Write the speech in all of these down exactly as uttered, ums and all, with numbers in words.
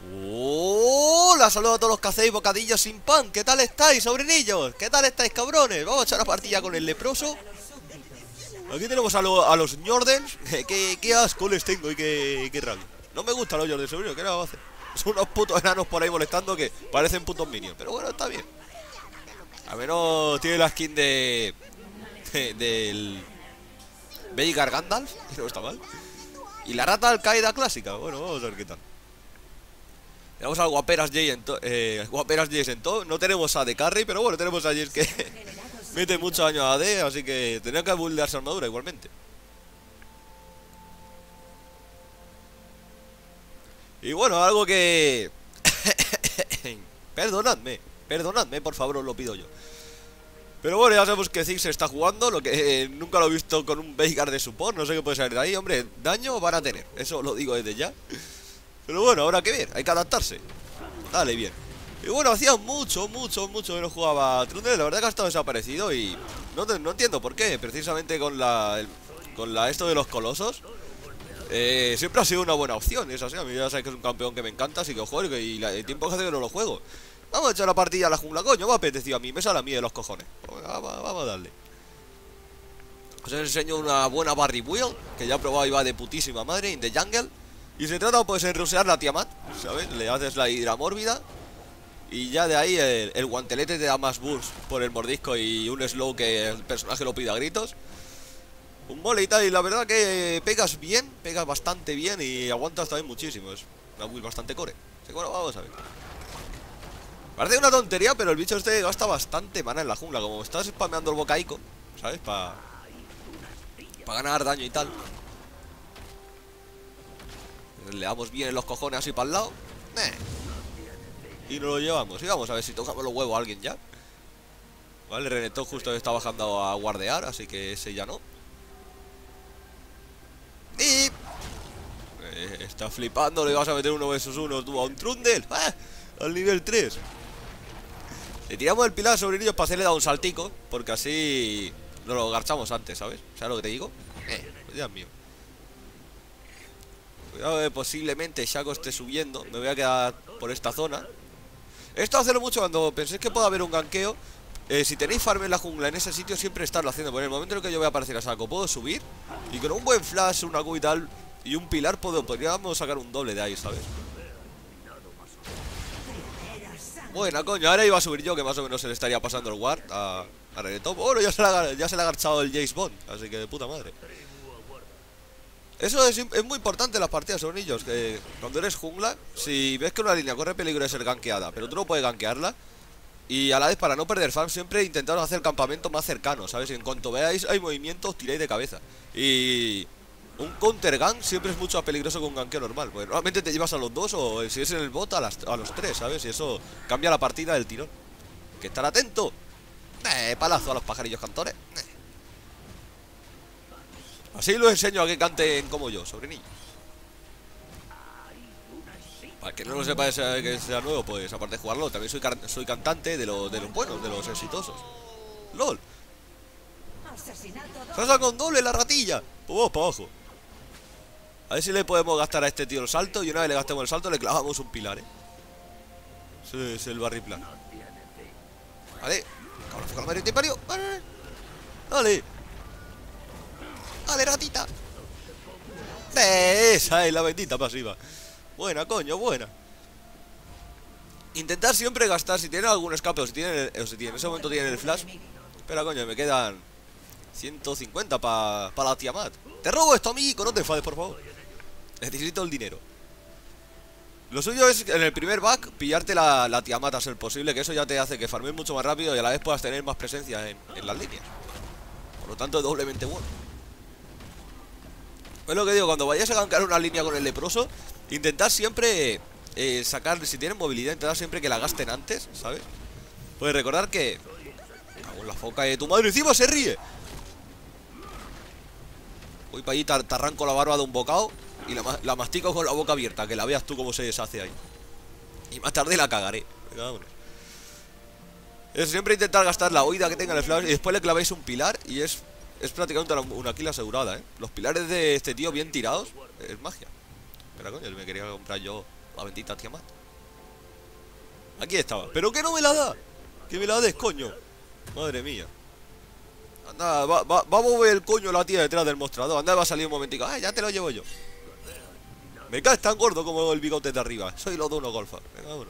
Hola, saludos a todos los que hacéis bocadillos sin pan. ¿Qué tal estáis, sobrinillos? ¿Qué tal estáis, cabrones? Vamos a echar una partida con el leproso. Aquí tenemos a, lo, a los Jordans. ¿Qué, qué asco les tengo y qué, qué rabia. No me gustan los Jordans, sobrino. ¿Qué le vamos a hacer? Son unos putos enanos por ahí molestando que parecen putos minions. Pero bueno, está bien. A menos tiene la skin de... de del... Veigar Gandalf, que no está mal. Y la rata Al-Qaeda clásica. Bueno, vamos a ver qué tal. Tenemos al Guaperas Jace en todo. Eh, Guaperas Jace en todo. No tenemos a de carry, pero bueno, tenemos a Jace que mete mucho daño a A D, así que tenía que buildear su armadura igualmente. Y bueno, algo que... perdonadme, perdonadme, por favor, os lo pido yo. Pero bueno, ya sabemos que Ziggs se está jugando, lo que eh, nunca lo he visto con un Veigar de support. No sé qué puede salir de ahí, hombre, daño van a tener, eso lo digo desde ya. Pero bueno, habrá que ver, hay que adaptarse. Dale, bien. Y bueno, hacía mucho, mucho, mucho que no jugaba a Trundle. La verdad que ha estado desaparecido y no, no entiendo por qué. Precisamente con la el, con la esto de los colosos eh, siempre ha sido una buena opción. Es así, a mí ya sabes que es un campeón que me encanta, así que lo juego y la, el tiempo que hace que no lo juego. Vamos a echar la partida a la jungla, coño, me ha apetecido a mí, me sale a mí de los cojones. Vamos, vamos a darle. Os enseño una buena Barry Wheel, que ya he probado y va de putísima madre, in the jungle. Y se trata pues en rusear la Tiamat, ¿sabes? Le haces la hidra mórbida y ya de ahí el, el guantelete te da más burst por el mordisco y un slow que el personaje lo pide a gritos. Un mole y tal, y la verdad que pegas bien, pegas bastante bien y aguantas también muchísimo. Es una build bastante core. Así que bueno, vamos a ver. Parece una tontería, pero el bicho este gasta bastante mana en la jungla. Como estás spameando el bocaico, ¿sabes? Para pa ganar daño y tal. Le damos bien en los cojones así para el lado. eh. Y nos lo llevamos. Y vamos a ver si tocamos los huevos a alguien ya. Vale, Renekton justo está bajando a guardear, así que ese ya no. Y... Eh, está flipando, le vas a meter uno versus uno tú a un Trundle. ¡Ah! Al nivel tres. Le tiramos el pilar sobre ellos para hacerle dar un saltico, porque así nos lo garchamos antes, ¿sabes? ¿Sabes lo que te digo? Eh, pues Dios mío. Cuidado que posiblemente Shaco esté subiendo. Me voy a quedar por esta zona. Esto hacerlo mucho cuando penséis que pueda haber un ganqueo. eh, Si tenéis farm en la jungla en ese sitio, siempre estarlo haciendo. Porque en el momento en el que yo voy a aparecer a saco, puedo subir y con un buen flash, una Q y tal y un pilar, puedo, podríamos sacar un doble de ahí, ¿sabes? Buena, coño, ahora iba a subir yo, que más o menos se le estaría pasando el ward a, a Renekton. Bueno, ya se, le ha, ya se le ha garchado el Jace Bond, así que de puta madre. Eso es, es muy importante en las partidas, son niños. Que cuando eres jungla, si ves que una línea corre peligro de ser gankeada, pero tú no puedes gankearla, y a la vez para no perder farm, siempre intentaros hacer campamento más cercano, ¿sabes? Y en cuanto veáis hay movimientos, tiráis de cabeza. Y un counter gank siempre es mucho más peligroso que un gankeo normal, porque normalmente te llevas a los dos, o si es en el bot a, las, a los tres, ¿sabes? Y eso cambia la partida del tirón. Que estar atento. Eh, palazo a los pajarillos cantores. eh. Así lo enseño a que canten como yo, sobrinillo. Para que no lo sepa que sea nuevo, pues aparte de jugarlo, también soy, soy cantante de, lo, de los buenos, de los exitosos. LOL. Se ha sacado un doble la ratilla. Pues vamos para abajo. A ver si le podemos gastar a este tío el salto. Y una vez le gastemos el salto, le clavamos un pilar, eh. Ese es el barry plan. Vale. Cabrón, foca la madre, te parió. Vale. Dale. Dale, ratita. Esa es la bendita pasiva. Buena, coño, buena. Intentar siempre gastar. Si tienen algún escape o si tienen, o si tienen en ese momento tienen el flash. Espera, coño, me quedan ciento cincuenta para pa la Tiamat. Te robo esto, amiguico, no te enfades, por favor. Necesito el dinero. Lo suyo es en el primer back pillarte la, la Tiamat a ser posible, que eso ya te hace que farmes mucho más rápido y a la vez puedas tener más presencia en, en las líneas. Por lo tanto es doblemente bueno. Es lo que digo, cuando vayáis a gankar una línea con el leproso, intentad siempre eh, sacar, si tienen movilidad, intentad siempre que la gasten antes, ¿sabes? Pues recordar que... Cago en la foca de tu madre, encima se ríe. Voy para allí, te, te arranco la barba de un bocado y la, la mastico con la boca abierta, que la veas tú cómo se deshace ahí. Y más tarde la cagaré. Venga, vámonos. Es siempre intentar gastar la oída que tenga en el flash y después le clavéis un pilar y es... Es prácticamente una, una kill asegurada, ¿eh? Los pilares de este tío bien tirados es magia. Espera, coño, me quería comprar yo La bendita Tiamat. Aquí estaba. ¿Pero qué no me la da? Que me la des, coño. Madre mía. Anda, va, va, va a mover el coño la tía detrás del mostrador. Anda, va a salir un momentico. Ah, ya te lo llevo yo. Me caes tan gordo como el bigote de arriba. Soy los de uno golfa. Venga, vámonos.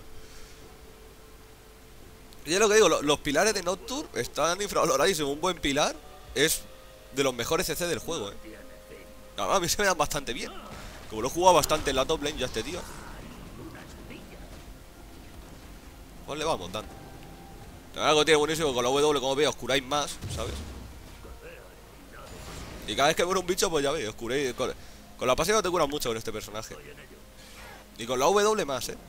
Y es lo que digo, lo, los pilares de Nocturne están infravaloradísimos. Un buen pilar es de los mejores C C del juego, eh. A mí se me dan bastante bien. Como lo he jugado bastante en la top lane, ya este tío. Pues le vamos dando. Algo tiene buenísimo con la W, como veis, os curáis más, ¿sabes? Y cada vez que muere un bicho, pues ya veis, os curéis. Con, con la pasiva te curas mucho con este personaje. Y con la W más, eh.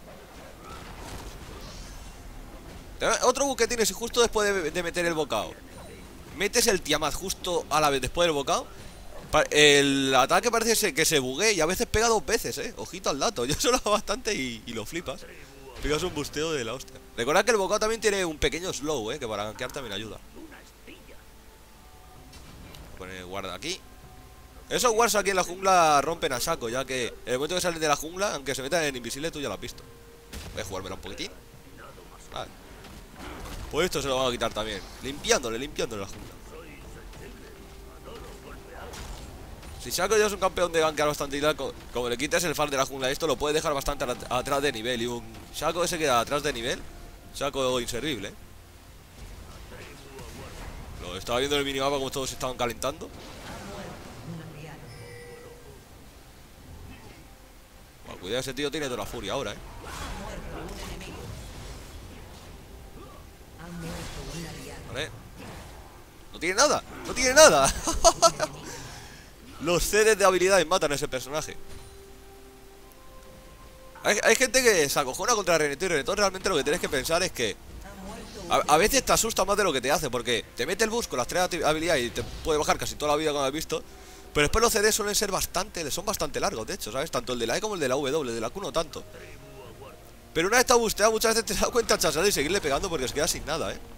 Otro bug que tienes, y justo después de, de meter el bocado, metes el Tiamat justo a la vez después del bocado. El ataque parece que se bugue y a veces pega dos veces, eh. Ojito al dato. Yo solo hago bastante y, y lo flipas. Pegas un busteo de la hostia. Recordad que el bocado también tiene un pequeño slow, eh, que para gankear también ayuda. Pone guarda aquí. Esos wards aquí en la jungla rompen a saco, ya que en el momento que salen de la jungla, aunque se metan en invisible, tú ya lo has visto. Voy a jugármela un poquitín. Vale. Pues esto se lo van a quitar también. Limpiándole, limpiándole la jungla. Si Shaco ya es un campeón de gankear bastante, como, como le quites el farm de la jungla, esto lo puede dejar bastante atrás de nivel. Y un Shaco ese queda atrás de nivel, Shaco inservible, ¿eh? Lo estaba viendo en el minimapa como todos se estaban calentando. Bueno, cuidado, ese tío tiene toda la furia ahora, ¿eh? Vale. No tiene nada, no tiene nada. Los C Ds de habilidades matan a ese personaje. Hay, hay gente que se acojona contra Renekton y Renekton realmente lo que tienes que pensar es que a, a veces te asusta más de lo que te hace, porque te mete el bus con las tres habilidades y te puede bajar casi toda la vida como has visto. Pero después los C Ds suelen ser bastante, son bastante largos, de hecho, ¿sabes? Tanto el de la E como el de la W, de la Q no tanto. Pero una vez está busteado, muchas veces te das cuenta chasar y seguirle pegando porque se queda sin nada, ¿eh?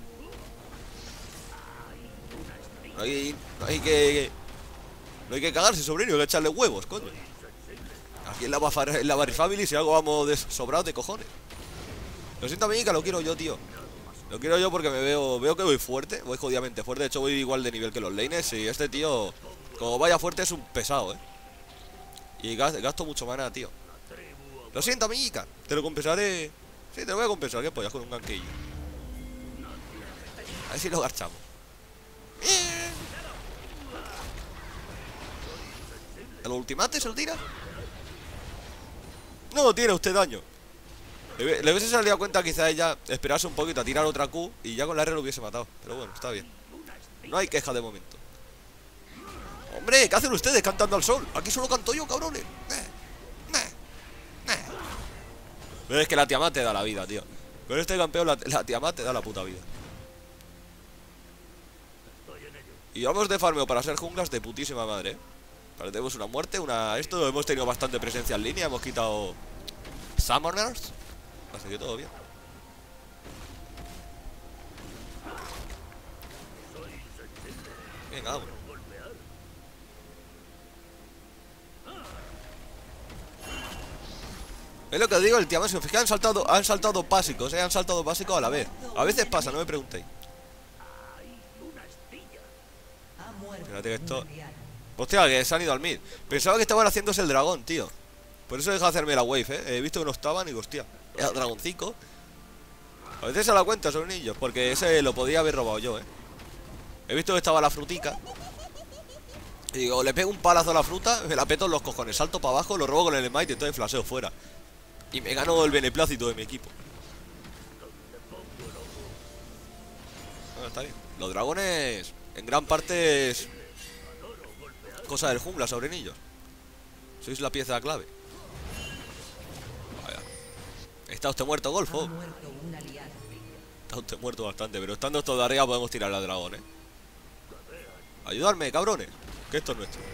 No hay, no hay que... No hay que cagarse, sobrino, hay que echarle huevos, coño. Aquí en la, en la Barry Family, si algo vamos de sobrados de cojones. Lo siento, amiguica, lo quiero yo, tío. Lo quiero yo porque me veo Veo que voy fuerte, voy jodidamente fuerte. De hecho, voy igual de nivel que los laners. Y este tío, como vaya fuerte, es un pesado, eh. Y gasto mucho mana, tío. Lo siento, amiguica, te lo compensaré. Sí, te lo voy a compensar, que pollas, con un ganquillo. A ver si lo garchamos. ¿El ultimate se lo tira? No tiene usted daño. Le, le hubiese salido a cuenta quizá ella esperarse un poquito a tirar otra Q y ya con la R lo hubiese matado. Pero bueno, está bien. No hay queja de momento. Hombre, ¿qué hacen ustedes cantando al sol? Aquí solo canto yo, cabrones. Pero es que la Tiamat te da la vida, tío. Con este campeón la, la Tiamat te da la puta vida. Y vamos de farmeo para ser junglas de putísima madre, ¿eh? Vale, tenemos una muerte, una... Esto, hemos tenido bastante presencia en línea. Hemos quitado Summoners. Así que todo bien. Venga, vamos. Es lo que os digo, el Tiamat, si os fijáis, han saltado, han saltado básicos, eh, han saltado básicos a la vez. A veces pasa, no me preguntéis. Fíjate que esto... Hostia, que se han ido al mid. Pensaba que estaban haciéndose el dragón, tío. Por eso he dejado de hacerme la wave, eh. He visto que no estaban y digo, hostia, era dragoncico. A veces se la cuenta, son niños, porque ese lo podía haber robado yo, eh. He visto que estaba la frutica. Y digo, le pego un palazo a la fruta, me la peto en los cojones, salto para abajo, lo robo con el smite y entonces flaseo fuera. Y me gano el beneplácito de mi equipo. Bueno, está bien. Los dragones, en gran parte, es cosa del jungla, sobrinillos. Sois la pieza clave. Vaya. Está usted muerto, Golfo. Está usted muerto bastante, pero estando esto de arriba podemos tirar al dragón, eh. Ayudarme, cabrones, que esto es nuestro.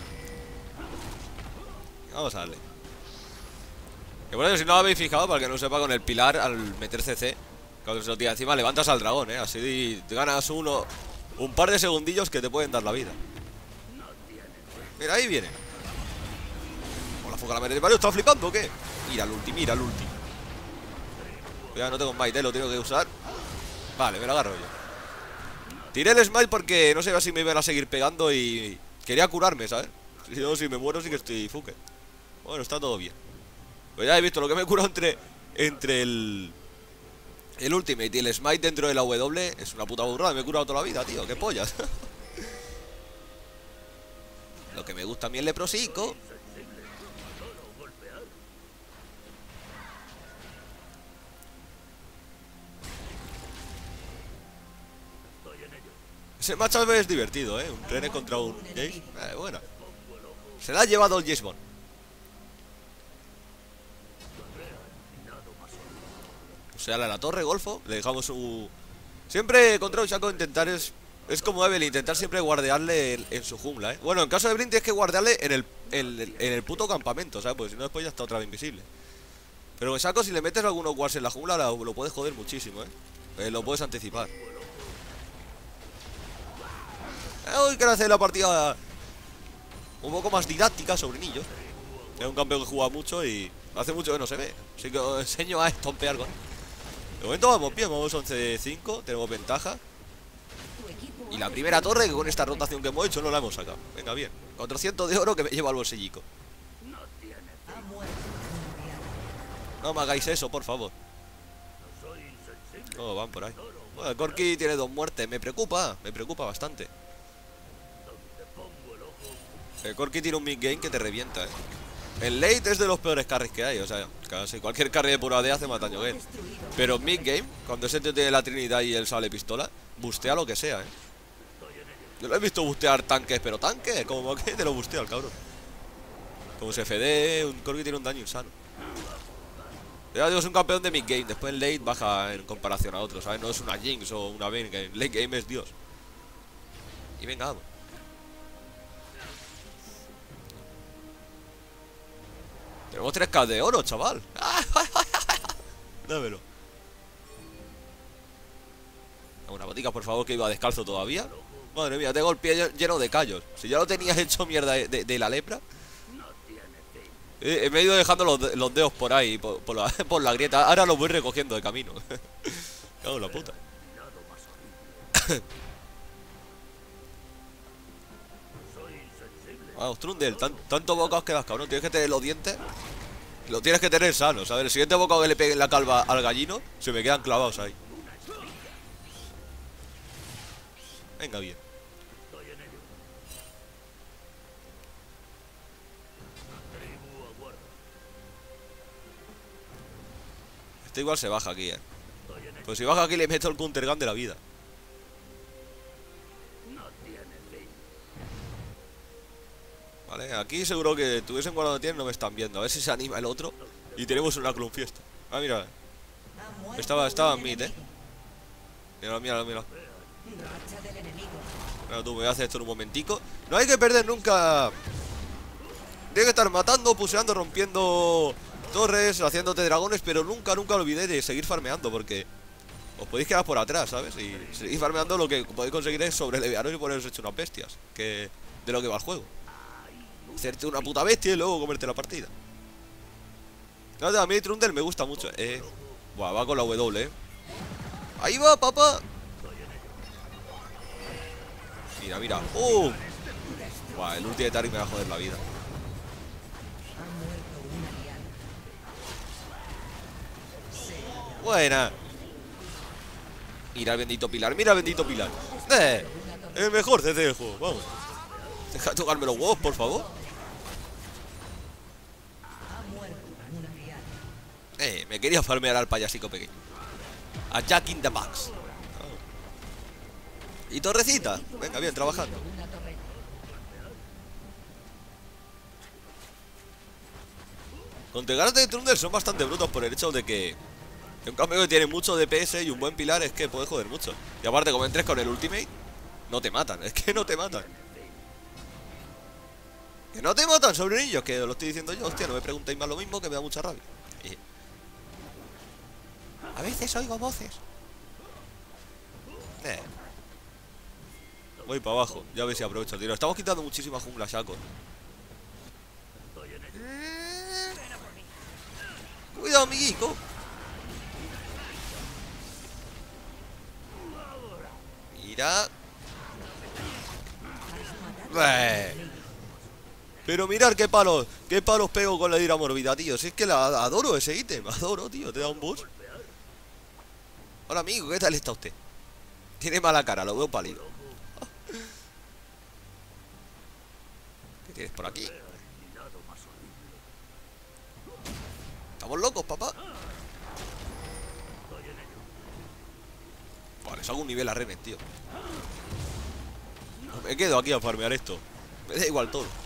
Vamos a darle. Que por eso, si no lo habéis fijado, para que no sepa, con el pilar, al meter C C, cuando se lo tira encima, levantas al dragón, eh. Así te ganas uno, un par de segundillos que te pueden dar la vida. Mira, ahí viene. La foca la merece. Mario, ¿está flipando o qué? Mira el ulti, mira el ulti. Ya no tengo smite, eh, lo tengo que usar. Vale, me lo agarro yo. Tiré el smite porque no sé si me iban a seguir pegando y quería curarme, ¿sabes? Si no, si me muero sí que estoy fuque. Bueno, está todo bien. Pues ya he visto lo que me he curado entre, entre el... El ultimate y el smite dentro de la W. Es una puta burrada, me he curado toda la vida, tío. Qué pollas. Lo que me gusta a mí el leprosico. Ese matchup es divertido, ¿eh? Un Rene contra un Jace. Eh, bueno. Se la ha llevado el Jace Bond. O sea, a la torre, golfo. Le dejamos su... Siempre contra un Shaco intentar es... Es como Evelyn, intentar siempre guardearle en, en su jungla, ¿eh? Bueno, en caso de Evelyn tienes que guardearle en el, en, en el puto campamento, ¿sabes? Porque si no después ya está otra vez invisible. Pero en Shaco si le metes algunos wards en la jungla lo, lo puedes joder muchísimo, ¿eh? eh lo puedes anticipar. Hoy quiero hacer la partida un poco más didáctica sobre niños. Es un campeón que juega mucho y hace mucho que no se ve. Así que os enseño a estompear con. De momento vamos bien, vamos once cinco, tenemos ventaja. Y la primera torre que con esta rotación que hemos hecho no la hemos sacado. Venga, bien, cuatrocientos de oro que me lleva al bolsillico. No me hagáis eso, por favor. Oh, van por ahí. Bueno, el Corki tiene dos muertes, me preocupa, me preocupa bastante. El Corki tiene un mid-game que te revienta, eh. El late es de los peores carries que hay. O sea, casi cualquier carry de pura D hace más daño que él. Pero mid-game, cuando ese tío tiene la Trinidad y él sale pistola, bustea lo que sea, eh. Yo lo he visto bustear tanques, pero tanques, como que te lo bustea el cabrón. Como se F D, un Corki tiene un daño insano. Ya digo, es un campeón de mid-game. Después el late baja en comparación a otros, ¿sabes? No es una Jinx o una Vayne, que en late game es Dios. Y venga, vamos. Tenemos tres K de oro, chaval. Dámelo. Una botica, por favor, que iba descalzo todavía. Madre mía, tengo el pie lleno de callos. Si ya lo tenías hecho mierda de, de, de la lepra. eh, Me he ido dejando los, los dedos por ahí, por, por, la, por la grieta. Ahora los voy recogiendo de camino. Cago en la puta. Vamos, Trundle, tan, tanto bocado que das, cabrón. Tienes que tener los dientes. Lo tienes que tener sanos. A ver, el siguiente bocado que le pegue en la calva al gallino, se me quedan clavados ahí. Venga, bien. Este igual se baja aquí, eh. Pues si baja aquí le meto el counter gun de la vida. Vale, aquí seguro que tuviesen guardado tiempo, no me están viendo. A ver si se anima el otro y tenemos una clon fiesta. Ah, mira. Estaba, estaba en mid, eh. Mira, mira, mira. Mira tú, me voy a hacer esto en un momentico. No hay que perder nunca. Tiene que estar matando, puseando, rompiendo torres, haciéndote dragones, pero nunca, nunca olvidé de seguir farmeando, porque os podéis quedar por atrás, ¿sabes? Y seguir farmeando, lo que podéis conseguir es sobrelevearos y poneros hecho unas bestias, que de lo que va el juego. Hacerte una puta bestia y luego comerte la partida. No, a mí Trundle me gusta mucho. Eh. Buah, va con la W, eh. Ahí va, papá. Mira, mira. ¡Uh! Buah, el ulti de Tari me va a joder la vida. Buena. Mira el bendito pilar, mira el bendito pilar. Eh, el mejor C C del juego, vamos. Deja de tocarme los huevos, por favor. Eh, me quería farmear al payasico pequeño. A Jack in the Box. Oh. Y torrecita. Venga, bien, trabajando. Contegaras de Trundle son bastante brutos por el hecho de que un campeón que tiene mucho D P S y un buen pilar es que puede joder mucho. Y aparte, como entres con el ultimate, no te matan, es que no te matan. Que no te matan, sobrinillos, que lo estoy diciendo yo. Hostia, no me preguntéis más lo mismo, que me da mucha rabia. eh. A veces oigo voces. eh. Voy para abajo, ya ves si aprovecho el tiro. Estamos quitando muchísima jungla, Shaco. amiguico. Mira. Eh. Pero mirad qué palos, qué palos pego con la ira mórbida, tío. Si es que la adoro ese ítem, adoro, tío. Te da un boost. Hola, amigo, ¿qué tal está usted? Tiene mala cara, lo veo pálido. ¿Qué tienes por aquí? Estamos locos, papá. Vale, saco un nivel a Renet, tío. Me quedo aquí a farmear esto. Me da igual todo.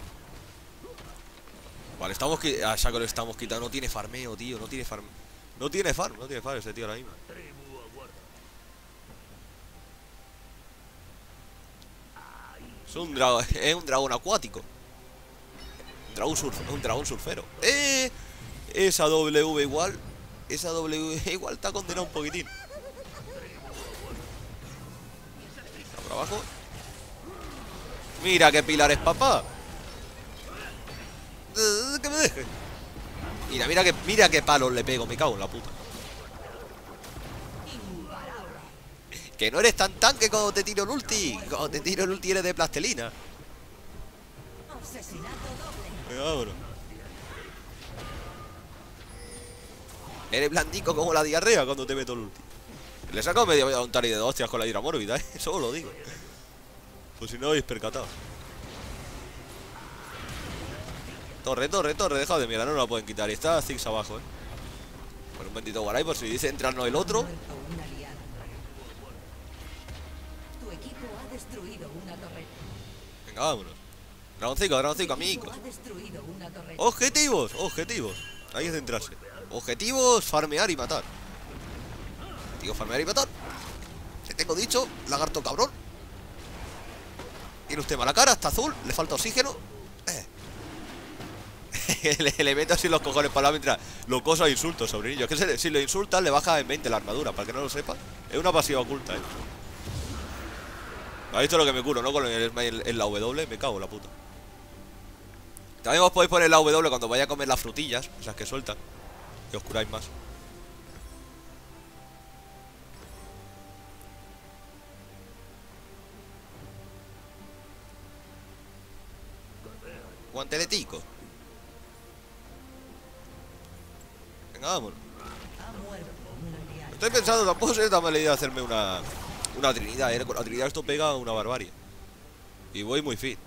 Vale, estamos que a Shaco le estamos quitando. No tiene farmeo, tío. No tiene farm. No tiene farm, no tiene farm ese tío ahora mismo. Es un dragón, es un dragón acuático. Un dragón surf, un dragón surfero. ¡Eh! Esa W igual. Esa W igual está condenada un poquitín. Está por abajo. Mira qué pilares, papá. Que me deje. Mira, mira que, mira qué palos le pego. Me cago en la puta. Que no eres tan tanque cuando te tiro el ulti. Cuando te tiro el ulti eres de plastelina. Venga, vámonos. Eres blandico como la diarrea cuando te meto el ulti. Le he sacado media vida a un tari de dos hostias con la ira mórbida, ¿eh? Eso lo digo. Pues si no habéis percatado. Torre, torre, torre, dejad de mierda, no la pueden quitar. Y está Ziggs abajo, eh. Con un bendito Guaray, por si dice entrarnos el otro. Venga, vámonos. Dragoncico, dragoncico, amigos. Objetivos, objetivos. Hay que centrarse. Objetivos, farmear y matar. Digo, farmear y matar. Te tengo dicho, lagarto cabrón. Tiene usted mala cara, está azul, le falta oxígeno. Eh. le, le meto así los cojones para la mientras lo coso a insultos, sobrinillo. Es que se, si lo insultas le baja en veinte la armadura, para que no lo sepas. Es una pasiva oculta, eh. ¿Has visto lo que me curo, no? Con el smile en la W, me cago en la puta. También os podéis poner la W cuando vaya a comer las frutillas, esas que sueltan, y os curáis más. Guanteletico. Venga, vámonos. Estoy pensando, tampoco sería tan mala idea hacerme una Una trinidad, eh. Con la trinidad esto pega una barbarie. Y voy muy fit.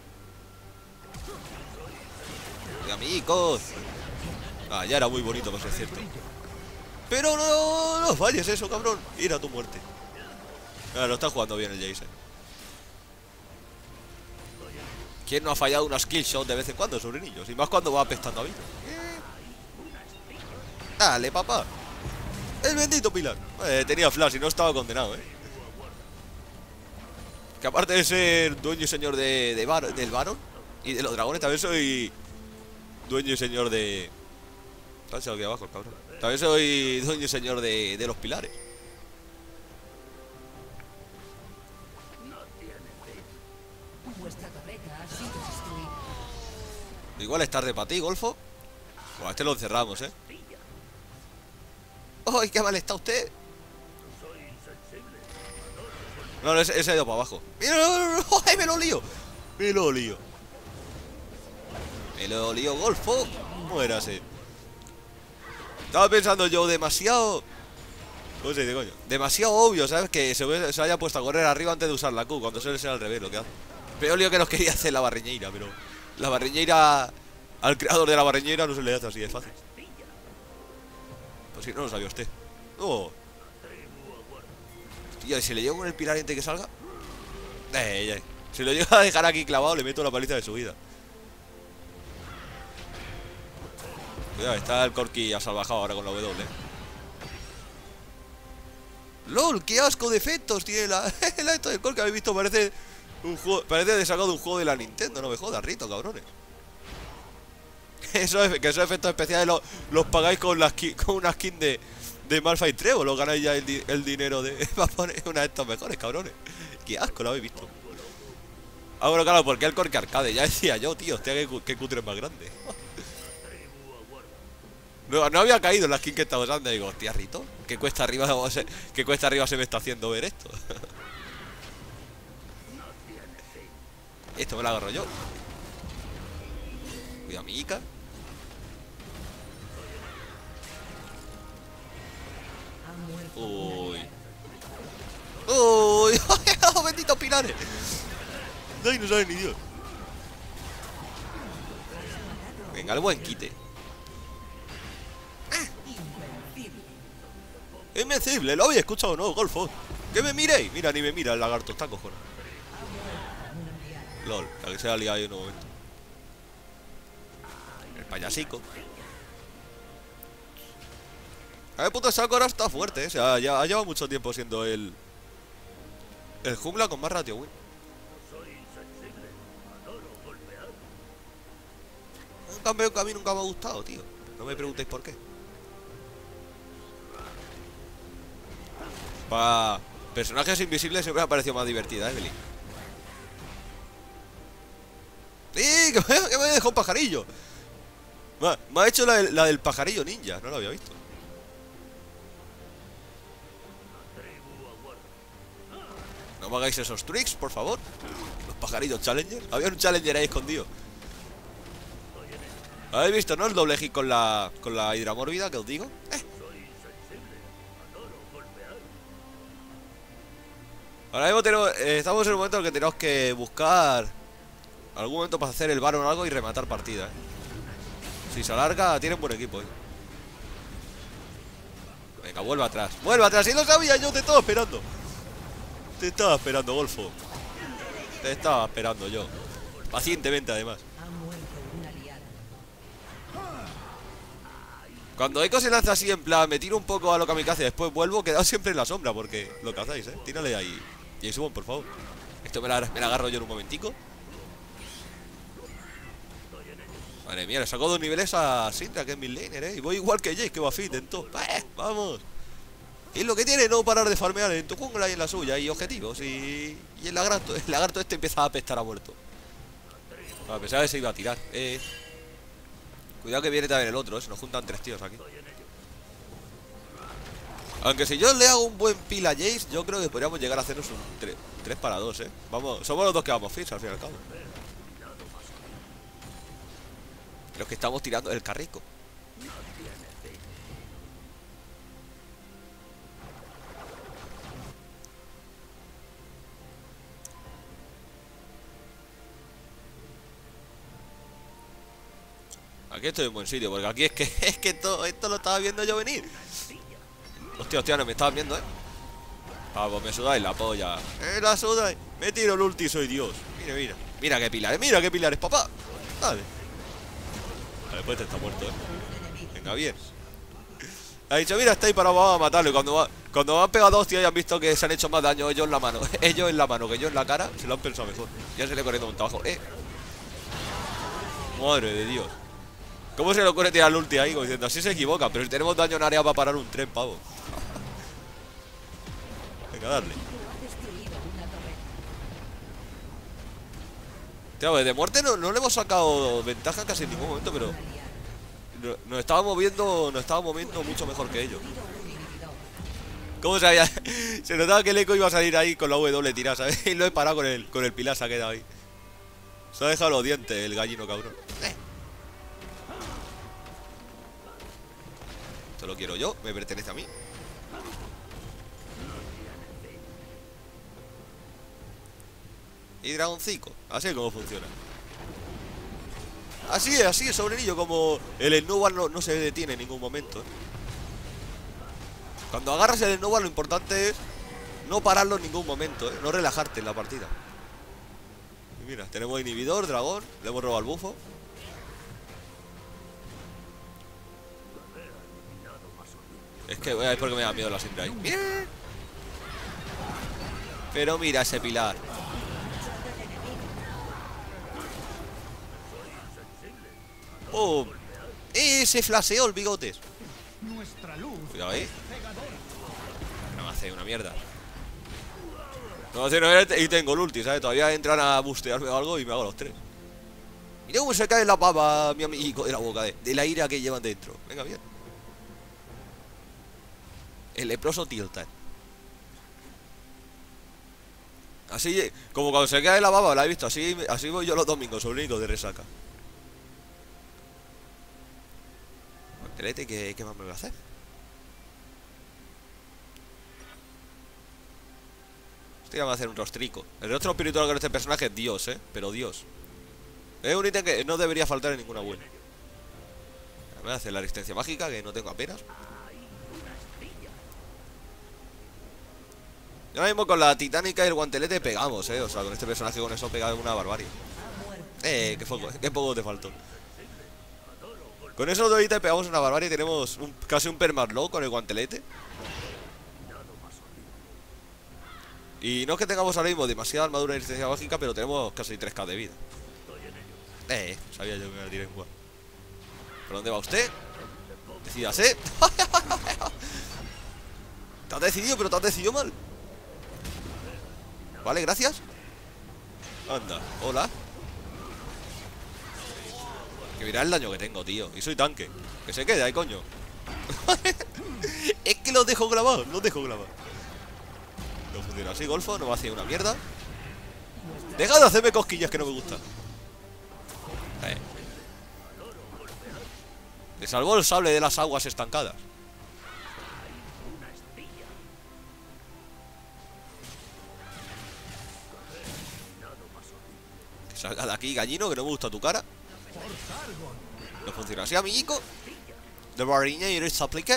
Y amigos. Ah, ya era muy bonito, para ser cierto. Pero no, no falles eso, cabrón. Ir a tu muerte. Ah, lo está jugando bien el Jason. ¿Quién no ha fallado una skill shot de vez en cuando, sobrinillos? Y más cuando va apestando a vida. Dale, papá. El bendito pilar. Eh, tenía flash y no estaba condenado, eh. Que aparte de ser dueño y señor de, de bar, del Baron y de los dragones, también soy dueño y señor de... Está aquí abajo el cabrón. También soy dueño y señor de, de los pilares. Igual es tarde para ti, Golfo. Bueno, este lo encerramos, eh. ¡Ay, qué mal está usted! No, no, ese, ese ha ido para abajo. ¡Mira, no, no, no! ¡Ay, me lo lío! Me lo lío. Me lo lío, Golfo. Muérase. Estaba pensando yo demasiado... ¿Cómo se dice, coño? Demasiado obvio, ¿sabes? Que se, se haya puesto a correr arriba antes de usar la Q, cuando suele ser al revés lo que hace. Peor lío que nos quería hacer la barreñeira, pero... La barreñeira... Al creador de la barreñeira no se le hace así, es fácil. Pues si no lo sabía usted. No. Hostia, ¿y si le llego con el pilar antes que salga? Eh, eh. Si lo llega a dejar aquí clavado, le meto la paliza de su vida. Cuidado, está el Corki asalvajado ahora con la W. ¡Lol! ¡Qué asco de efectos tiene la... la esto del Corki! Habéis visto, parece... Un juego... Parece de sacado de un juego de la Nintendo. No me jodas, Rito, cabrones. Eso es, que esos efectos especiales los, los pagáis con, la skin, con una skin de, de Malphite Trevo. Lo ganáis ya el, di, el dinero de... para poner una de estas mejores, cabrones. ¡Qué asco lo habéis visto! Ah, bueno, claro, porque el Corki arcade. Ya decía yo, tío, hostia, qué, qué cutre más grande. No, no había caído en la skin que estaba usando. Y digo, hostia, Rito, ¿qué cuesta arriba, qué cuesta arriba se me está haciendo ver esto? Esto me lo agarro yo. Cuidado, mi Ica. Uy. Uy. Benditos pilares. No, no sabe ni Dios. Venga, el buen quite. Invencible, ¿lo habéis escuchado o no, Golfo? Que me miréis. Mira, ni me mira el lagarto, está cojones. LOL, la que se ha liado ahí en un momento. El payasico. A ver, puto Sakura está fuerte, ¿eh? O sea, ya ha llevado mucho tiempo siendo el... El jungla con más ratio win. Un campeón que a mí nunca me ha gustado, tío. No me preguntéis por qué. Para personajes invisibles siempre me ha parecido más divertida, Evelyn. ¡Sí! ¡Que me, que me dejó un pajarillo! Me ha, me ha hecho la, la del pajarillo ninja, no lo había visto. No me hagáis esos tricks, por favor. Los pajarillos challenger. Había un challenger ahí escondido. ¿Habéis visto, no? El doble hit con la, con la hidra mórbida que os digo. Eh. Ahora mismo tenemos, eh, estamos en un momento en el que tenemos que buscar algún momento para hacer el Baron o algo y rematar partida, ¿eh? Si se alarga, tienen buen equipo, ¿eh? Venga, vuelve atrás. Vuelve atrás, y lo sabía, yo te estaba esperando. Te estaba esperando, Golfo. Te estaba esperando yo. Pacientemente, además. Cuando Echo se lanza así en plan, me tiro un poco a lo kamikaze y después vuelvo, quedado siempre en la sombra, porque lo cazáis, ¿eh? Tírale ahí. Y Subon, por favor. Esto me la, me la agarro yo en un momentico. Madre mía, le saco dos niveles a Syndra, que es midlaner, ¿eh? Y voy igual que Jace, que va fit en todo. ¡Eh! ¡Vamos! Y es lo que tiene no parar de farmear en tu jungla y en la suya. Y objetivos. Y, y el lagarto, el lagarto este empieza a apestar a muerto. A pesar de que se iba a tirar. Eh... Cuidado que viene también el otro, ¿eh? Se nos juntan tres tíos aquí. Aunque si yo le hago un buen peel a Jace, yo creo que podríamos llegar a hacernos un tres para dos, ¿eh? Vamos, somos los dos que vamos fits al fin y al cabo. Los que estamos tirando el carrico. Aquí estoy en buen sitio, porque aquí es que es que todo esto lo estaba viendo yo venir. Hostia, hostia, no me estaban viendo, ¿eh? Ah, pues me sudáis la polla. Eh, la sudáis. Me tiro el ulti, soy Dios. Mira, mira. Mira qué pilares, mira qué pilares, papá. Dale. Vale, pues este está muerto, ¿eh? Venga, bien. Ha dicho, mira, está ahí para vamos a matarlo. Y cuando, va, cuando me han pegado hostia y han visto que se han hecho más daño ellos en la mano, ellos en la mano que yo en la cara, se lo han pensado mejor. Ya se le corriendo un trabajo, eh. Madre de Dios. ¿Cómo se le ocurre tirar el ulti ahí? Como diciendo, así se equivoca. Pero si tenemos daño en área para parar un tren, pavo. Venga, darle. Tío, de muerte no, no le hemos sacado ventaja casi en ningún momento, pero nos estábamos moviendo, nos estábamos moviendo mucho mejor que ellos. ¿Cómo se había? Se notaba que el eco iba a salir ahí con la W tirada, ¿sabes? Y lo he parado con el, con el pilar, se ha quedado ahí. Se ha dejado los dientes el gallino, cabrón. Eh. Esto lo quiero yo, me pertenece a mí. Y dragoncico, así es como funciona. Así es, así es, sobrenillo. Como el Snowball no, no se detiene en ningún momento, ¿eh? Cuando agarras el Snowball lo importante es no pararlo en ningún momento, ¿eh? No relajarte en la partida. Y mira, tenemos inhibidor, dragón. Le hemos robado el bufo. Es que es porque me da miedo la Syndra ahí. ¡Mira! Pero mira ese pilar. ¡Oh! ¡Eh! Se flaseó el bigotes. Cuidado ahí. No me hace una mierda. No me hace una mierda y tengo el ulti, ¿sabes? Todavía entran a bustearme o algo y me hago los tres. Mira cómo se cae la pava, mi amigo, de la boca, de, de la ira que llevan dentro. Venga, bien. El leproso tilta. Así, como cuando se cae la baba, la he visto. Así, así voy yo los domingos, sobrino de resaca. Guantelete, ¿qué, ¿qué más me voy a hacer? Este ya me va a hacer un rostrico. El rostro espiritual con este personaje es Dios, eh. Pero Dios. Es un ítem que no debería faltar en ninguna buena. Me voy a hacer la resistencia mágica, que no tengo apenas. Y ahora mismo con la titánica y el guantelete pegamos, eh. O sea, con este personaje con eso pega una barbarie. Eh, qué poco, qué poco te faltó. Con eso de ahorita pegamos una barbarie. Tenemos un, casi un permarlow con el guantelete. Y no es que tengamos ahora mismo demasiada armadura y resistencia mágica, pero tenemos casi tres K de vida. Eh, sabía yo que me iba a tirar igual. ¿Por dónde va usted? Decídase. Te has decidido, pero te has decidido mal. Vale, gracias. Anda, hola. Que mirad el daño que tengo, tío. Y soy tanque. Que se quede ahí, coño. Es que los dejo grabados, los dejo grabados. No funciona así, Golfo, no va a hacer una mierda. Deja de hacerme cosquillas que no me gusta. Eh. Le salvó el sable de las aguas estancadas. Que salga de aquí, gallino, que no me gusta tu cara. No funciona así, amiguico. De Bariña y eres applicat.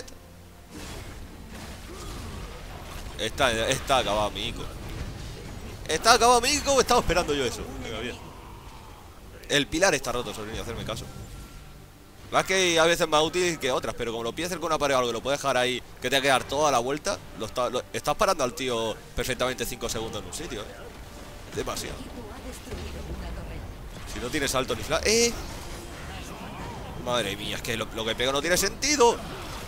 Está, está acabado, amiguico. Está acabado, amiguico. Estaba esperando yo eso. Venga, bien. El pilar está roto, sobrino, hacerme caso. La verdad es que a veces más útil que otras, pero como lo pides hacer con una pared o algo y lo puedes dejar ahí, que te va a quedar toda la vuelta, lo, está, lo estás parando al tío perfectamente cinco segundos en un sitio, eh. Demasiado. Si no tienes salto ni flash. ¡Eh! Madre mía, es que lo, lo que pego no tiene sentido.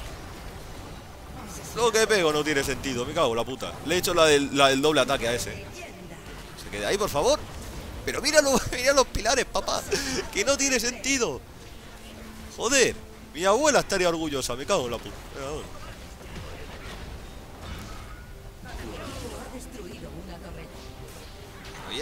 Lo que pego no tiene sentido, me cago en la puta. Le he hecho la del, la del doble ataque a ese. Se quede ahí, por favor. Pero míralo, mira los pilares, papá. Que no tiene sentido. Joder, mi abuela estaría orgullosa, me cago en la puta. Bien.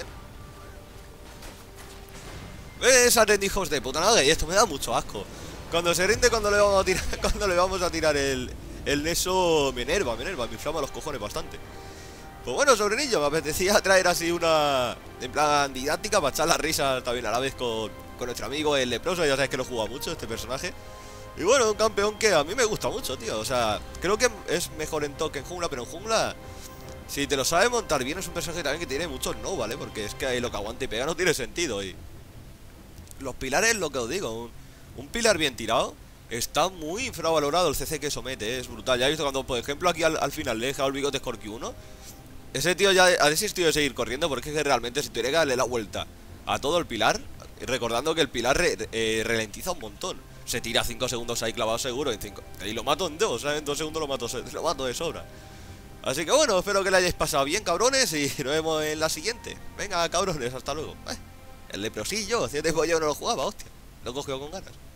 Esa rinde, hijos de puta, nada, y esto me da mucho asco. Cuando se rinde, cuando le vamos a tirar, cuando le vamos a tirar el, el Neso, me enerva, me enerva, me inflama los cojones bastante. Pues bueno, sobrinillo, me apetecía traer así una, en plan didáctica, para echar las risas también a la vez con, con nuestro amigo el leproso. Ya sabes que lo juega mucho este personaje. Y bueno, un campeón que a mí me gusta mucho, tío. O sea, creo que es mejor en top que en jungla, pero en jungla, si te lo sabes montar bien, es un personaje también que tiene muchos no, ¿vale? Porque es que lo que aguanta y pega no tiene sentido. Y los pilares, lo que os digo, un, un pilar bien tirado está muy infravalorado el C C que somete, ¿eh? Es brutal. Ya he visto cuando, por ejemplo, aquí al, al final le he dejado el bigote Scorpio uno. Ese tío ya ha desistido de seguir corriendo, porque es que realmente si tuviera que darle la vuelta a todo el pilar, recordando que el pilar re, eh, ralentiza un montón. Se tira cinco segundos ahí clavado seguro en cinco, y lo mato en dos, ¿sabes? En dos segundos lo mato, lo mato de sobra. Así que bueno, espero que le hayáis pasado bien, cabrones, y nos vemos en la siguiente. Venga, cabrones, hasta luego. eh, El leprosillo, si te yo no lo jugaba, hostia. Lo he cogido con ganas.